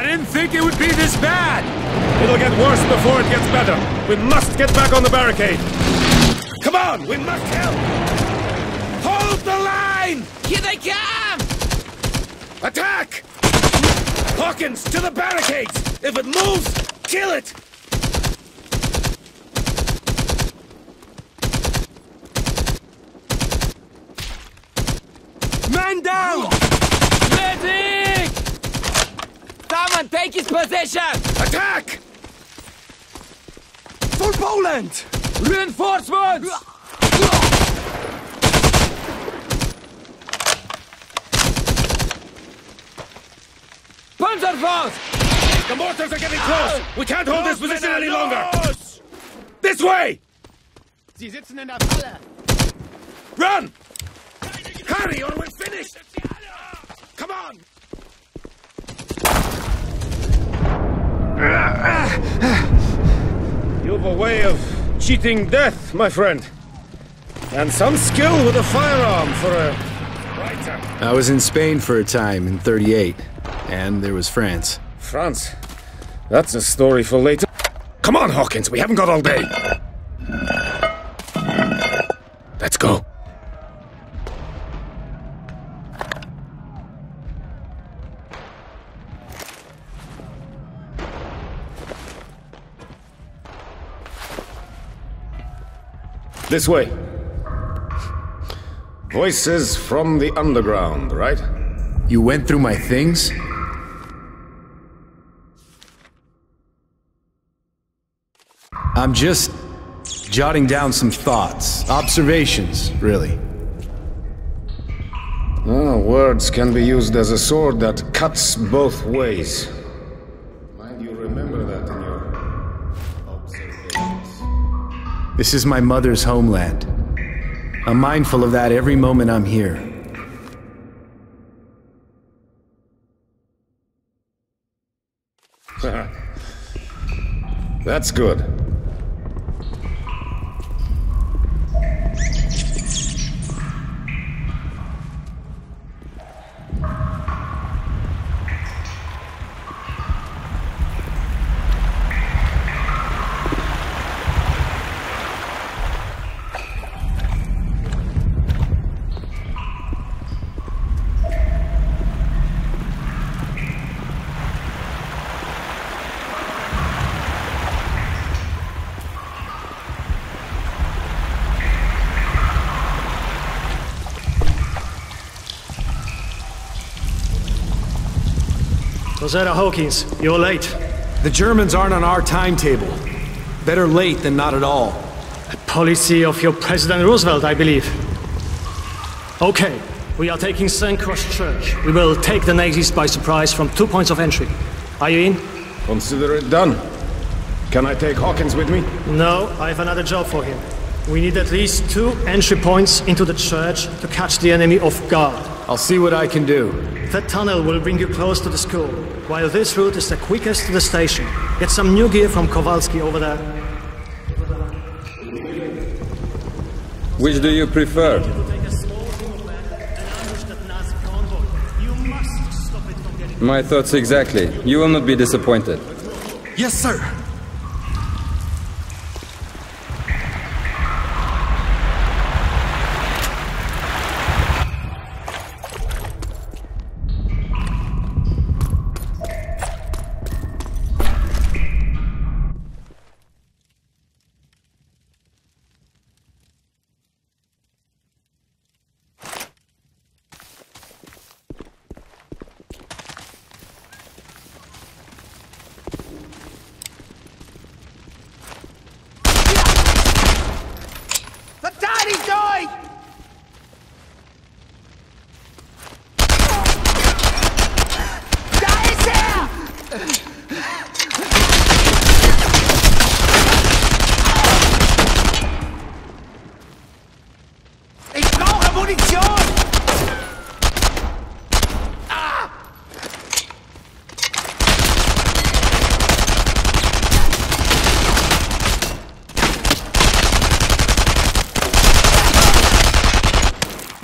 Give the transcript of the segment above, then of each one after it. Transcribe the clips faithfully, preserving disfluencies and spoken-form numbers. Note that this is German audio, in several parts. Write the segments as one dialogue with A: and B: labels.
A: didn't think it would be this bad!
B: It'll get worse before it gets better. We must get back on the barricade. Come on, we must help! Hold the line!
C: Here they come!
B: Attack! Hawkins, to the barricades! If it moves, kill it!
A: Man down!
C: Medic! Someone take his position!
B: Attack!
A: For Poland!
C: Reinforcements! Panzerfaust!
B: The mortars are getting close! We can't hold this position any longer! This way!
D: Sie sitzen in der Falle!
B: Run! Hurry or we're finished! Come on! You have a way of cheating death, my friend. And some skill with a firearm for a writer.
E: I was in Spain for a time in thirty-eight, and there was France.
B: France? That's a story for later. Come on, Hawkins, we haven't got all day. Let's go. This way. Voices from the underground, right?
E: You went through my things? I'm just jotting down some thoughts, observations, really.
B: Oh, words can be used as a sword that cuts both ways. Mind you remember that in your observations.
E: This is my mother's homeland. I'm mindful of that every moment I'm here.
B: That's good.
F: Robert Hawkins, you're late.
E: The Germans aren't on our timetable. Better late than not at all.
F: A policy of your President Roosevelt, I believe. Okay, we are taking Saint Cross Church. We will take the Nazis by surprise from two points of entry. Are you in?
B: Consider it done. Can I take Hawkins with me?
F: No, I have another job for him. We need at least two entry points into the church to catch the enemy off guard.
E: I'll see what I can do.
F: That tunnel will bring you close to the school, while this route is the quickest to the station. Get some new gear from Kowalski over there.
G: Which do you prefer? My thoughts exactly. You will not be disappointed.
A: Yes, sir.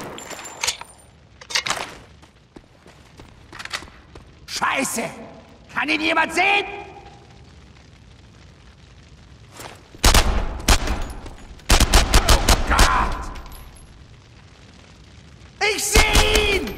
C: Scheiße!
D: Kann ihn jemand sehen? Oh Gott! Ich sehe ihn!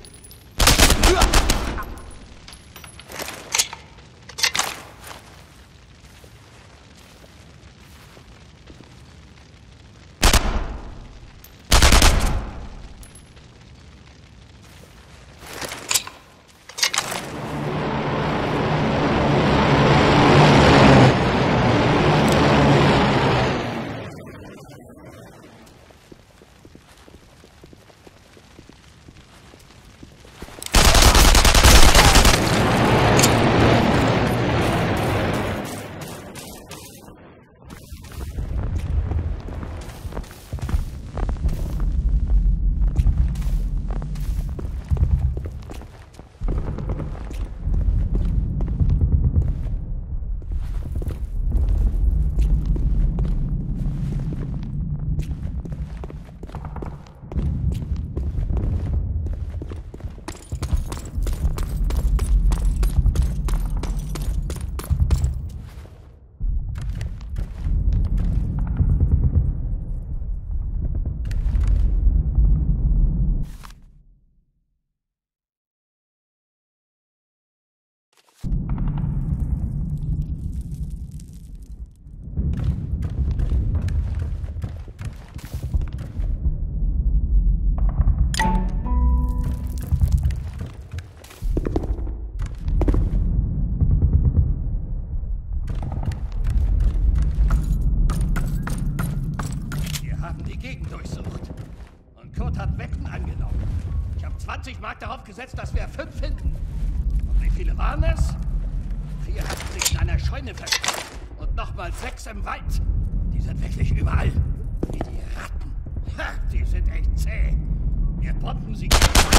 H: zwanzig Mark darauf gesetzt, dass wir fünf finden. Und wie viele waren es? Vier hatten sich in einer Scheune versteckt. Und nochmal sechs im Wald. Die sind wirklich überall. Wie die Ratten. Ha, die sind echt zäh. Wir bomben sie.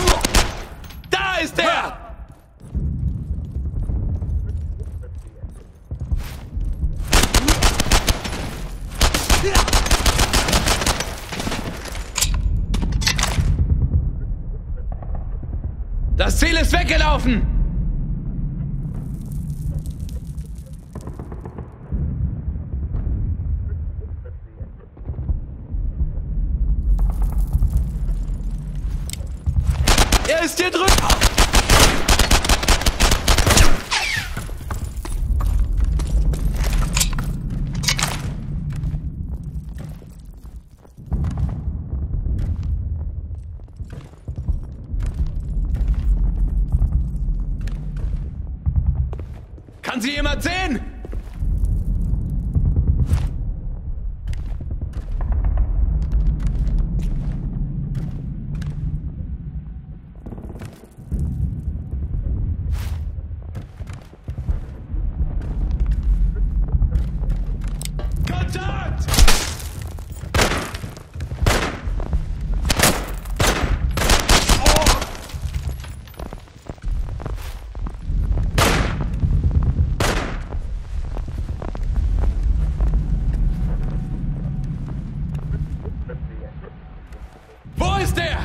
C: Da ist er! Das Ziel ist weggelaufen! Er ist hier drüben! Kann sie jemand sehen? Kontakt! Wo ist der?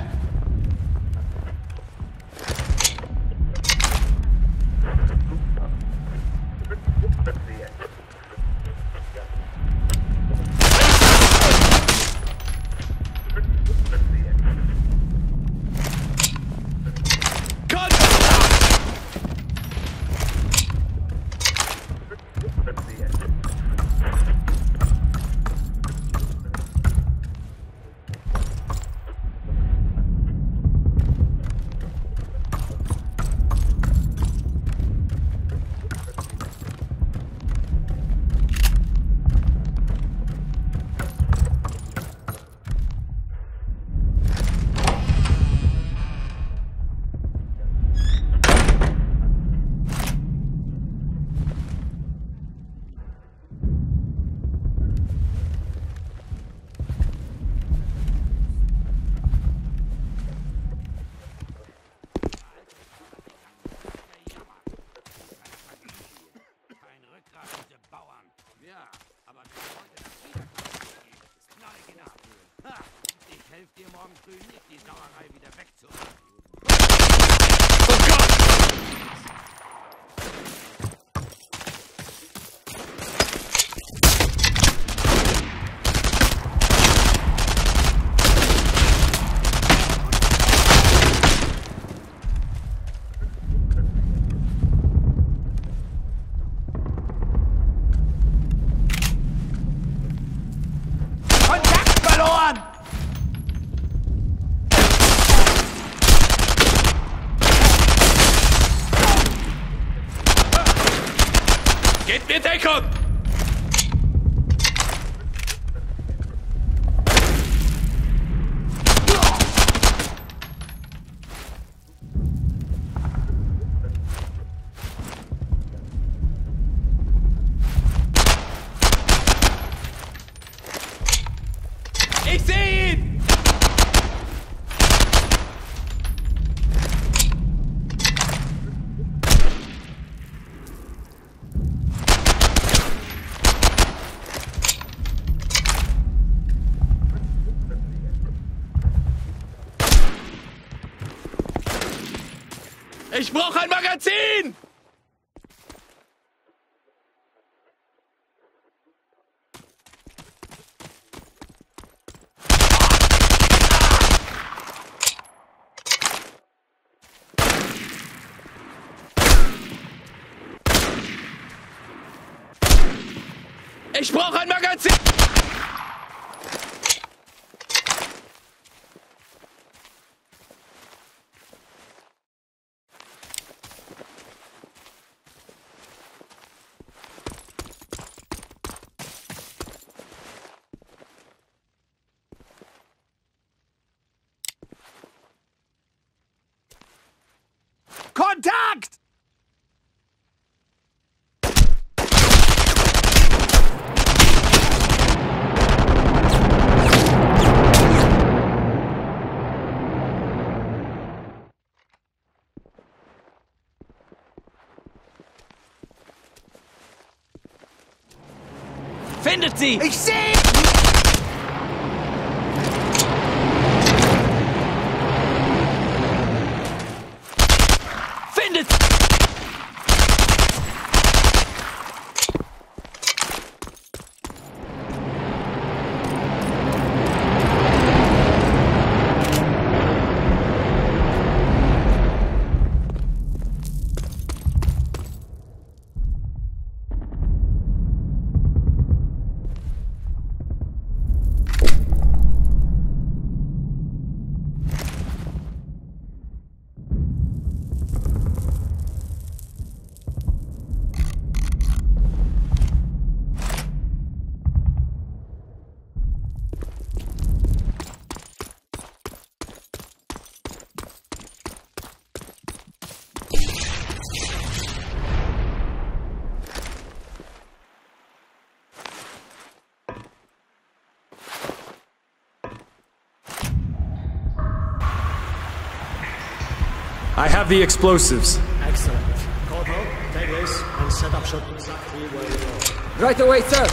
C: Ich helfe dir morgen früh nicht, die Sauerei wieder wegzuräumen. Oh Gott!
B: mir Deckung!
A: Ich sehe ihn! Ich brauche ein Magazin! Ich brauche ein Magazin!
D: Kontakt!
A: Findet sie!
D: Ich sehe!
A: Findet!
E: I have the explosives.
F: Excellent. Corporal, take this and set up shop exactly where you go.
G: Right away, sir!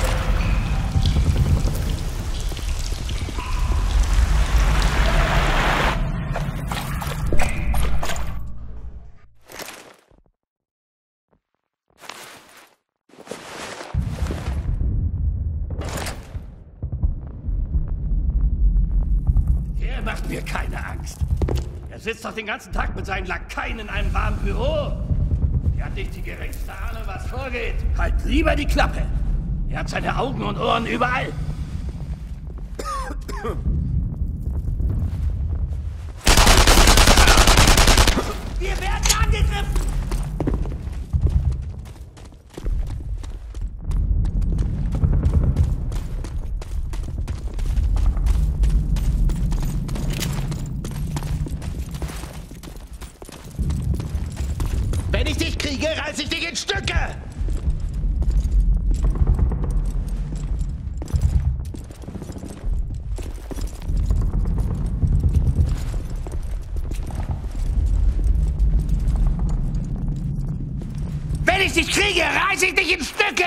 H: Er macht mir keine Angst. Er sitzt doch den ganzen Tag mit seinen Lakaien in einem warmen Büro. Er hat nicht die geringste Ahnung, was vorgeht. Halt lieber die Klappe. Er hat seine Augen und Ohren überall.
D: Wir werden angegriffen! Wenn ich dich kriege, reiß ich dich in Stücke! Wenn ich dich kriege, reiß ich dich in Stücke!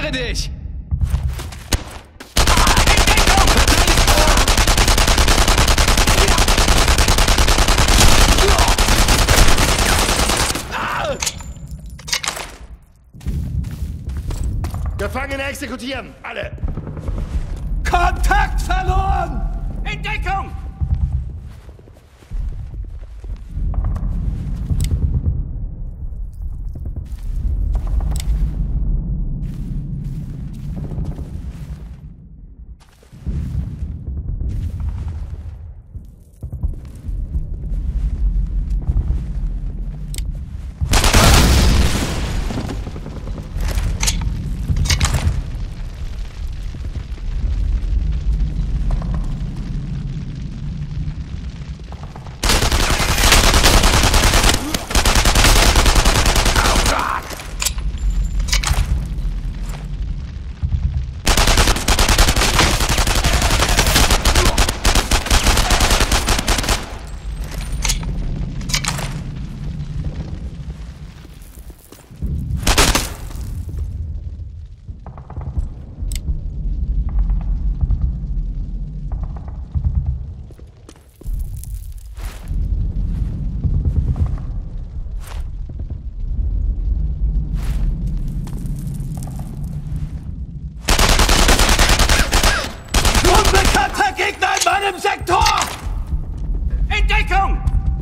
A: Wehre dich!
D: Gefangene exekutieren! Alle!
H: Kontakt verloren!
C: In Deckung!
H: Gegner in meinem Sektor!
C: In Deckung!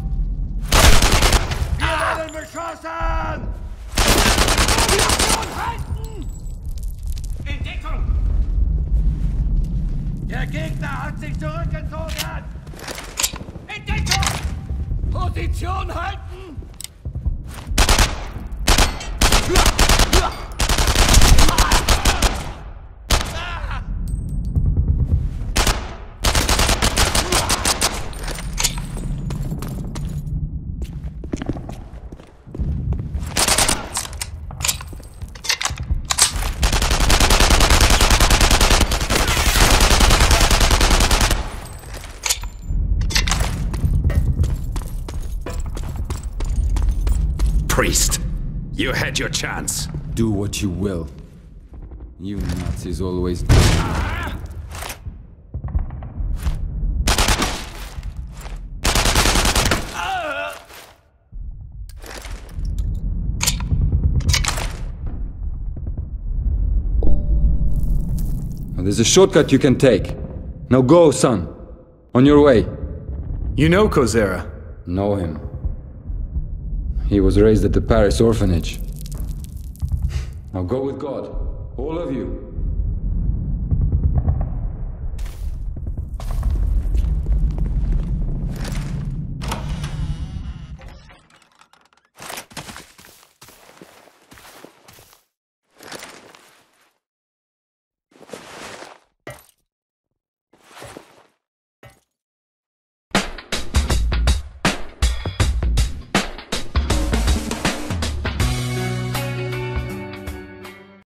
H: Wir werden beschossen! Position halten!
C: In Deckung!
H: Der Gegner hat sich zurückgezogen!
C: In Deckung!
H: Position halten!
B: Priest, you had your chance.
G: Do what you will. You Nazis always do. There's a shortcut you can take. Now go, son. On your way.
E: You know Kozera?
G: Know him. He was raised at the Paris orphanage. Now go with God. All of you.